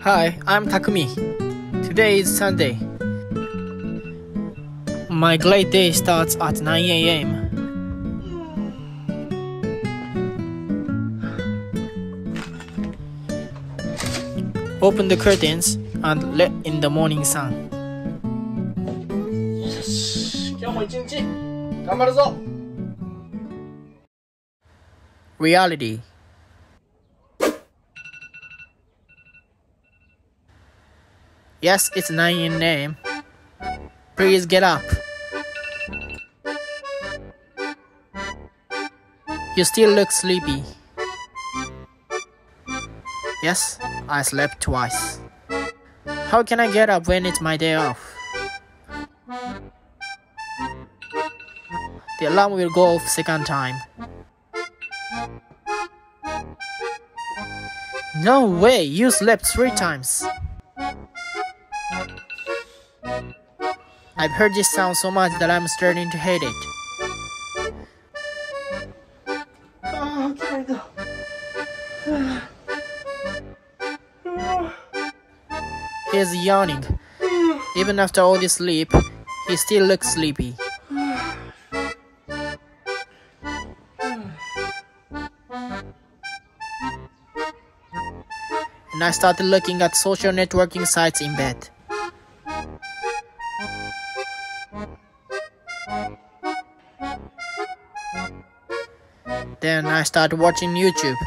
Hi, I'm Takumi. Today is Sunday. My great day starts at 9 a.m. Open the curtains and let in the morning sun. よし、今日も一日頑張るぞ。 Reality. Yes, it's 9 a.m. Please get up. You still look sleepy. Yes, I slept twice. How can I get up when it's my day off? The alarm will go off second time. No way, you slept 3 times. I've heard this sound so much that I'm starting to hate it. ああ、起きないと。 He's yawning. Even after all this sleep, he still looks sleepy. And I started looking at social networking sites in bed. Then I started watching YouTube.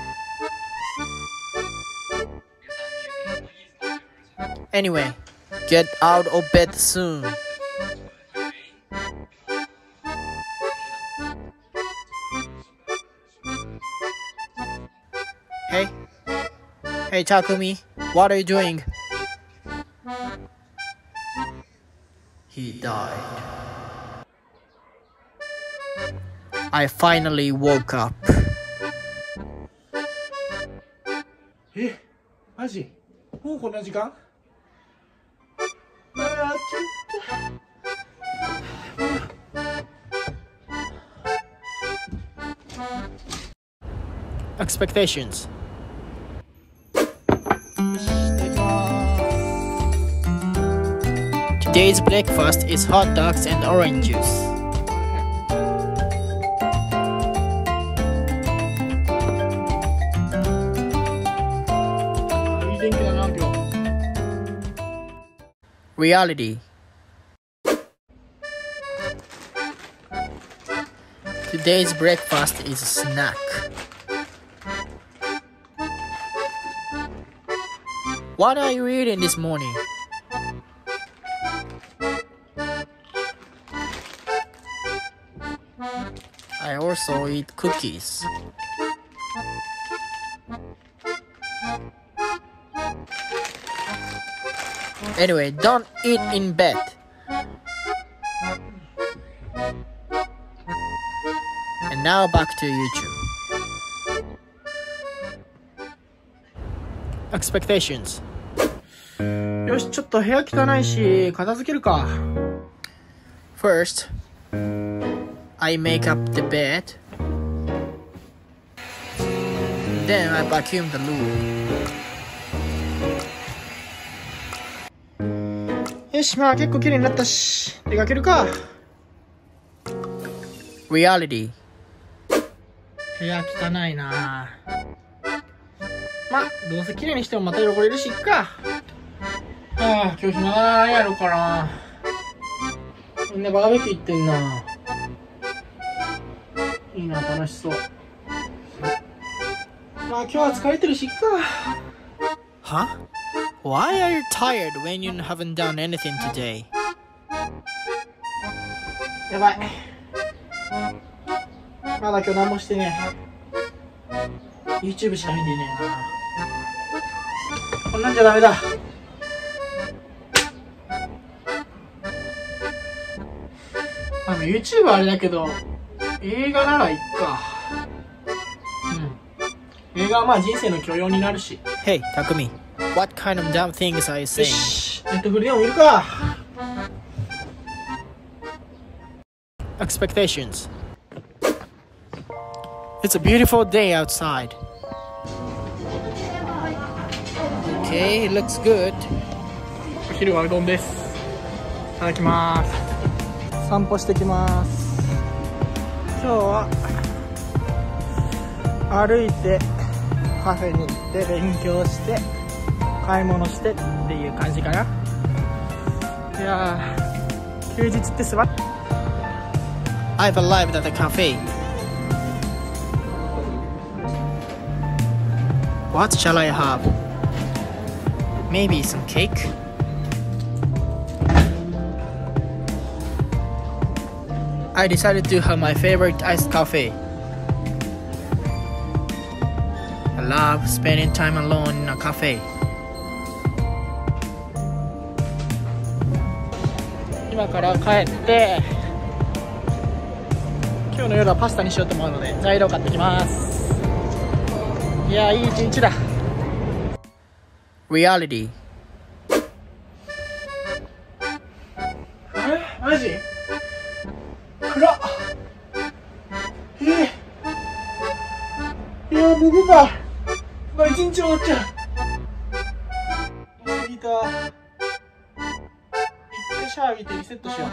Anyway, get out of bed soon. Hey Takumi, what are you doing? He died. I finally woke up. え、マジ？もうこんな時間？ああ、 Expectations. Today's breakfast is hot dogs and orange juice. Reality. Today's breakfast is a snack. What are you eating this morning? I also eat cookies. Anyway, don't eat in bed. And now back to YouTube. Expectations. よし、ちょっと部屋汚いし、片付けるか。 First, I make up the bed. Then I vacuum the room. よし、まあ結構綺麗になったし、出かけるか。 Reality. 部屋汚いな。まあ、どうせ綺麗にしてもまた汚れるし、いっか。ああ、今日暇だな。何やろうかな。みんなバーベキュー行ってんな。いいな、楽しそう。まあ今日は疲れてるし、いっか。 Huh? Why are you tired when you haven't done anything today? やばい。まだ今日何もしてねえ。YouTube しか見てねえな。こんなんじゃダメだ。YouTube はあれだけど、映画ならいっか。うん。映画はまあ人生の教養になるし。 Hey, Takumi, what kind of dumb things are you よ saying? し、Netflix でも見るか。 Expectations. It's a beautiful day outside. Okay, it looks good. お昼はうどんです。いただきます。散歩してきます。今日は歩いてカフェに行って勉強して買い物してっていう感じかな。いやー、休日って素晴らしい。 I've arrived at the cafe. What shall I have? Maybe some cake? I decided to have my favorite iced coffee. I love spending time alone in a cafe. 今から帰って今日の夜はパスタにしようと思うので材料買ってきます。いや、いい一日だ。 Reality. あれマジ暗っ。いや、寝てた。まあ、一日終わっちゃう。寝すぎた。一回シャワー浴びてリセットしよ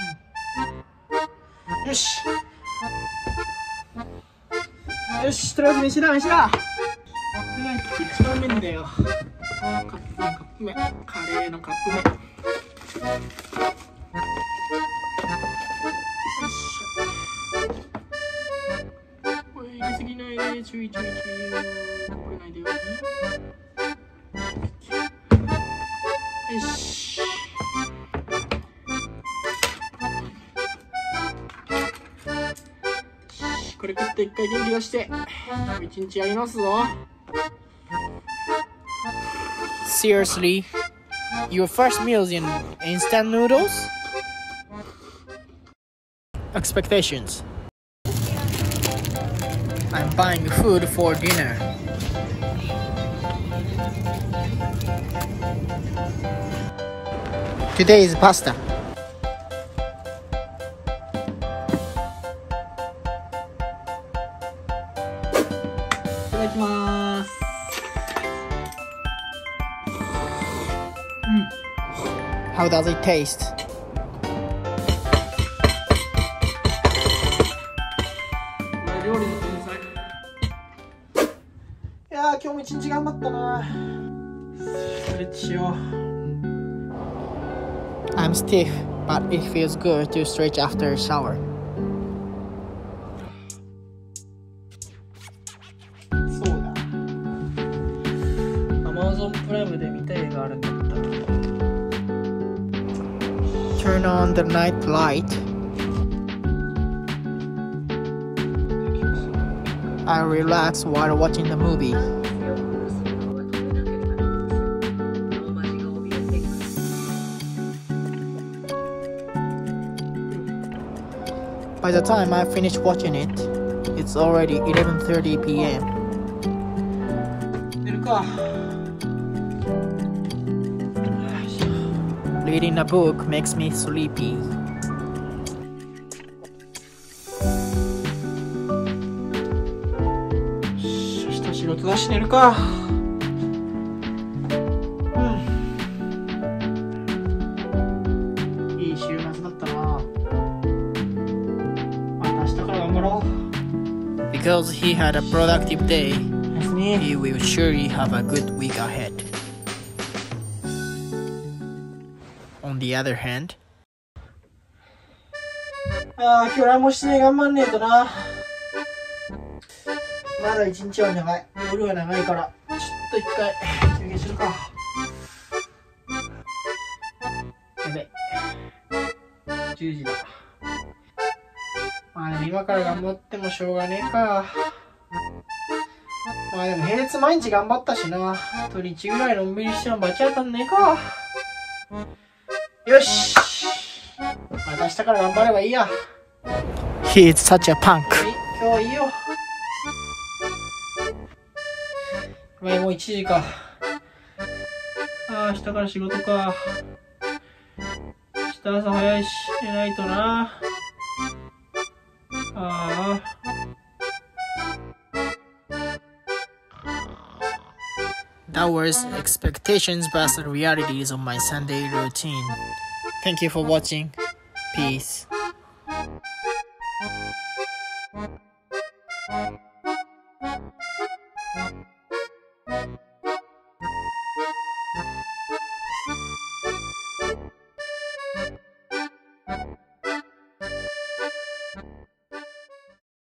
う。よし。よし、とりあえず飯だ。一番麺だよ。カップ麺、カレーのカップ麺。これ入れすぎないで、注意。これないでように。よし。これ食って一回元気出して、一日やりますぞ。 Seriously? Your first meal is in instant noodles? Expectations. I'm buying food for dinner. Today is pasta. いただきます。 How does it taste? 料理の天才。いやー、今日も一日頑張ったな。ストレッチしよう。 I'm stiff, but it feels good to stretch after a shower. そうだ。Amazon プライムで見たい映画あるんだった。 Turn on the night light. I relax while watching the movie. By the time I finish watching it, it's already 11:30 p.m. 寝るか。 Reading a book makes me sleepy. 明日仕事だし寝るか。いい週末だったな。また明日から頑張ろう。 Because he had a productive day, おやすみ。 he will surely have a good week ahead. On the other hand, 今日何もしてね、頑張んねえとな。まだ一日は長い。夜は長いから、ちょっと一回休憩するか。やべ、10時だ。まあでも今から頑張ってもしょうがねえか。まあでも平日毎日頑張ったしな。土日ぐらいのんびりしてもバチ当たんねえか。よし、また明日から頑張ればいいや。 he is such a punk. 今日はいいよ。もう1時か。明日から仕事か。明日朝早いし寝ないとな。 That was expectations versus realities of my Sunday routine. Thank you for watching. Peace.